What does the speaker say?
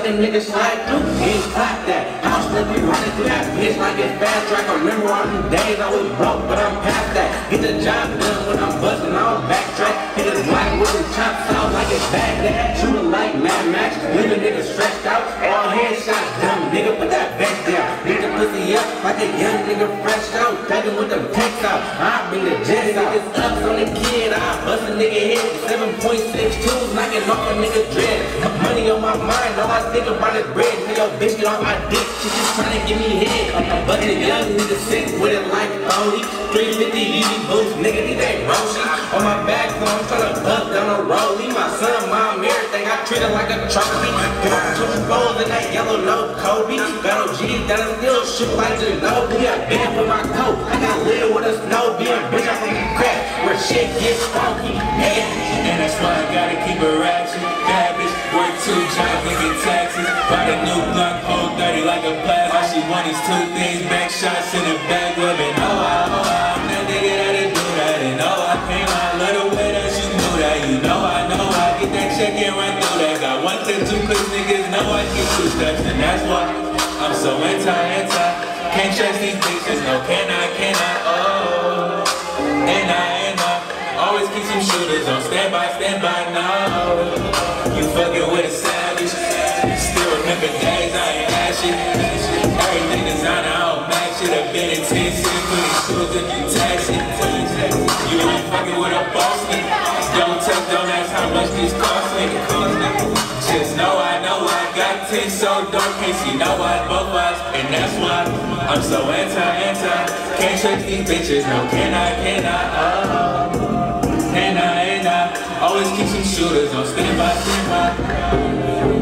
them niggas slide through, he ain't caught that. House nigga running through that bitch like it's fast track. I remember all them days I was broke, but I'm past that. Get the job done when I'm busting, I don't backtrack. Hit his block with his chops out like it's Baghdad. Shooting like Mad Max, leave a nigga stretched out. All headshots, dumb nigga, put that vest down. Beat the pussy up like a young nigga fresh out. Tagging with them texts out, I bring the jets out. Niggas ups on the kid, I bust a nigga head. 7.62, knocking off a nigga dread. Money on my mind, all I think about is bread. Nigga, bitch, get off my dick, she just tryna give me head. But the young nigga sick with it like Oli. 350 easy boots, nigga, these ain't rosy. On my back, so I'm tryna bust down a rollie. My son, mom, everything, I treat it like a trophy. Got 2 foes in that yellow no Kobe. Got OGs that I still shoot like Ginobili. I been for my coat, I got live with a snow being bitch, I'm from the crack where shit gets funky. Yeah. And that's why I gotta keep it ratchet. Bad bitch, work 2 jobs and get taxes. Buy the new Glock, hold 30 like a plasma. All she want is 2 things, back shots in the back of it. Oh, I'm that nigga that'll do that. And oh, I came out a little way that you knew that. You know I get that check and run through that. Got 1 clip, 2 clips, niggas know I keep 2 steps. And that's why I'm so anti. Can't trust these bitches, no cannot, oh. And I always keep some shooters on standby, no. You fucking with a savage. Still remember days I ain't had shit. Everything designer, I don't match it. I've been in 10 cities, putting shoes if you tax it. You ain't fucking with a boss nigga. Don't ask how much these cost nigga. Just know I got 10 so dope, can't see no one both eyes. And that's why I'm so anti. Can't trust these bitches, no can I, oh. And I always keep some shooters on standby.